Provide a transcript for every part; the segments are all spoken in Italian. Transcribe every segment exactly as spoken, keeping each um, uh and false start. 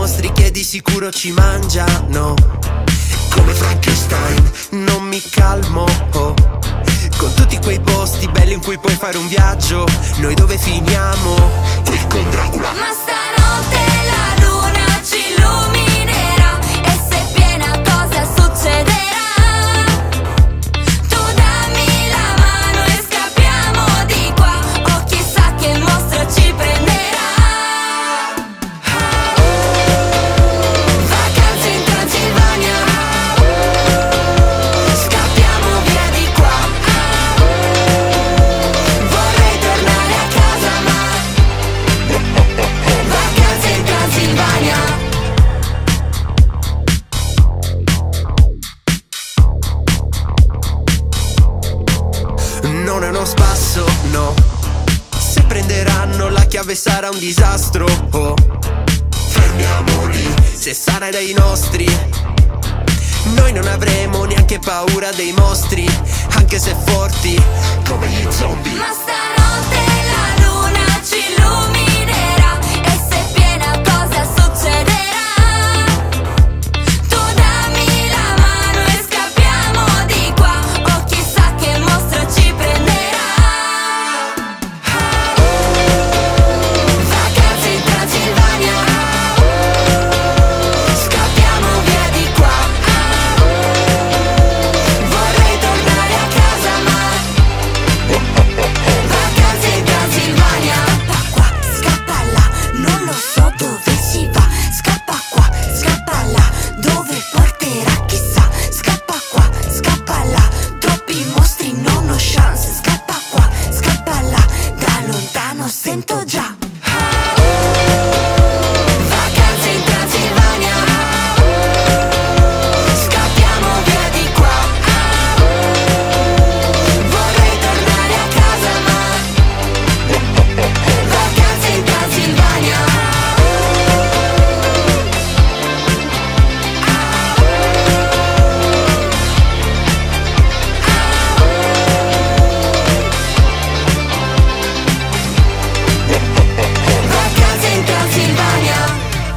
mostri che di sicuro ci mangiano. Come Frankenstein non mi calmo, oh. Con tutti quei posti belli in cui puoi fare un viaggio, noi dove finiamo? Qui con Dracula. Ma stanotte la luna ci illuminerà, e se piena cosa succederà? Tu dammi la mano e scappiamo di qua, o chissà che mostro ci prenderà. Vacanze in Transilvania, scappiamo via di qua. Vorrei tornare a casa ma vacanze in Transilvania. Non è uno spasso, no. Se prenderanno la chiave sarà un disastro, oh. Fermiamoli, se sarà dei nostri. Noi non avremo neanche paura dei mostri, anche se forti come gli zombie. Ma stanotte la luna ci illuminerà, e se piena cosa succederà? Tu dammi la mano e scappiamo di qua, o chissà che mostro ci prenderà. Vacanze in Transilvania, scappiamo via di qua. Vorrei tornare a casa ma vacanze in Transilvania. Scappa qua, scappa là, non lo so dove si va. Scappa qua, scappa là, dove porterà chissà. Scappa qua, scappa là, troppi mostri non ho chance. Scappa qua, scappa là, da lontano sento già. Vacanze in Transilvania, scappiamo via di qua. Vorrei tornare a casa ma vacanze in Transilvania. Vacanze in Transilvania.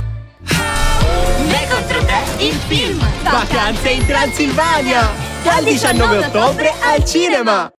Me contro te il film Vacanze in Transilvania, dal diciannove ottobre al cinema.